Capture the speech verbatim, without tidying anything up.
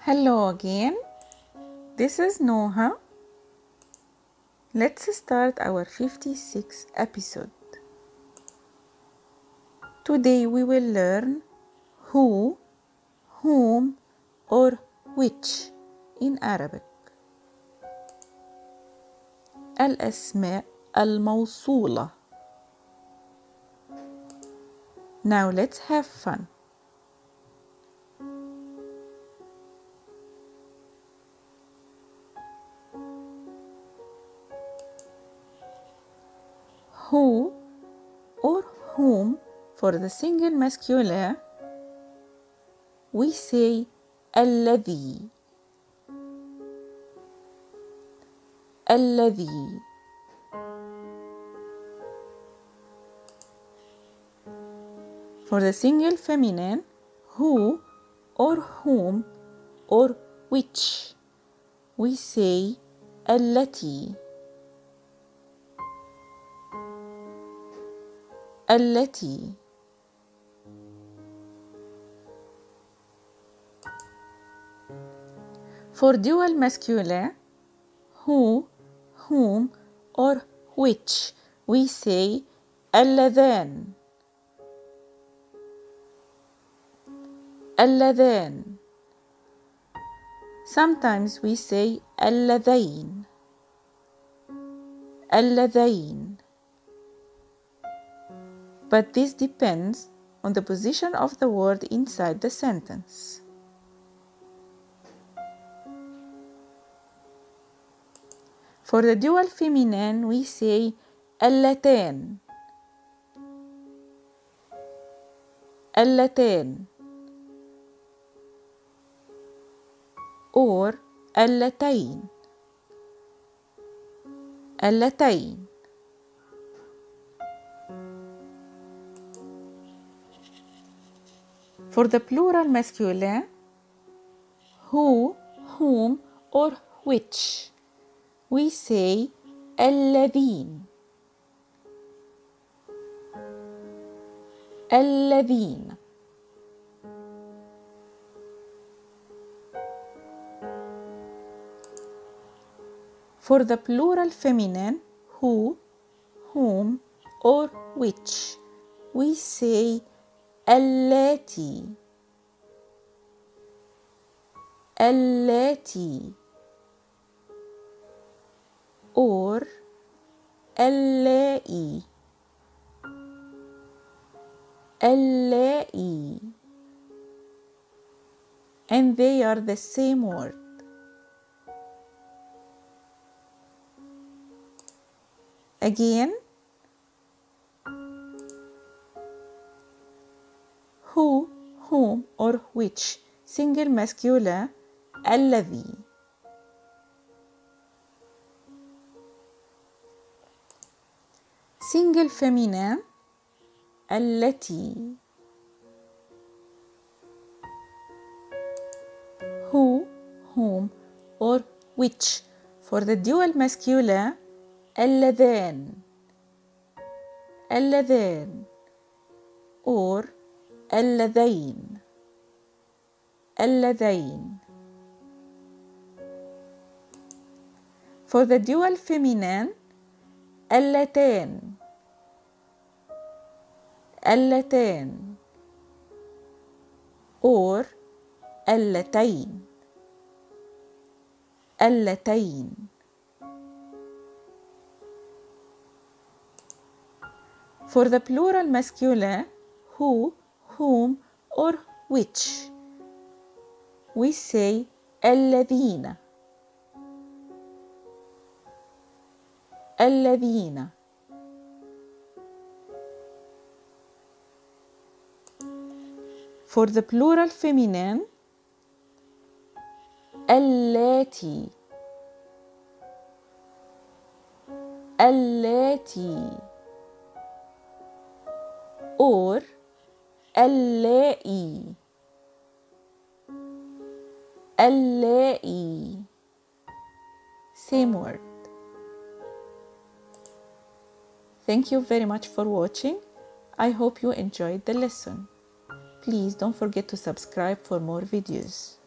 Hello again, this is Noha. Let's start our fifty-sixth episode. Today we will learn who, whom, or which in Arabic. الأسماء الموصولة. Now let's have fun. Who or whom for the single masculine, we say الذي. الذي. For the single feminine, who or whom or which, we say التي. التي. For dual masculine, who, whom, or which, we say اللذان. اللذان. Sometimes we say اللذين. اللذين. But this depends on the position of the word inside the sentence. For the dual feminine, we say اللتان. اللتان. or اللتين. اللتين. For the plural masculine, who, whom, or which, we say الذين. الذين. For the plural feminine, who, whom, or which, we say اللاتي. اللاتي. or اللائي. اللائي. And they are the same word. Again, who, whom, or which, single masculine, الذي. Single feminine, التي. Who, whom, or which, for the dual masculine, اللذان. اللذان. or اللذين. اللذين. For the dual feminine, اللتان. اللتان. or اللتين. اللتين. For the plural masculine, who, whom, or which, we say الذين. الذين. For the plural feminine, اللاتي. اللاتي. or اللائي. اللائي. Same word. Thank you very much for watching. I hope you enjoyed the lesson. Please don't forget to subscribe for more videos.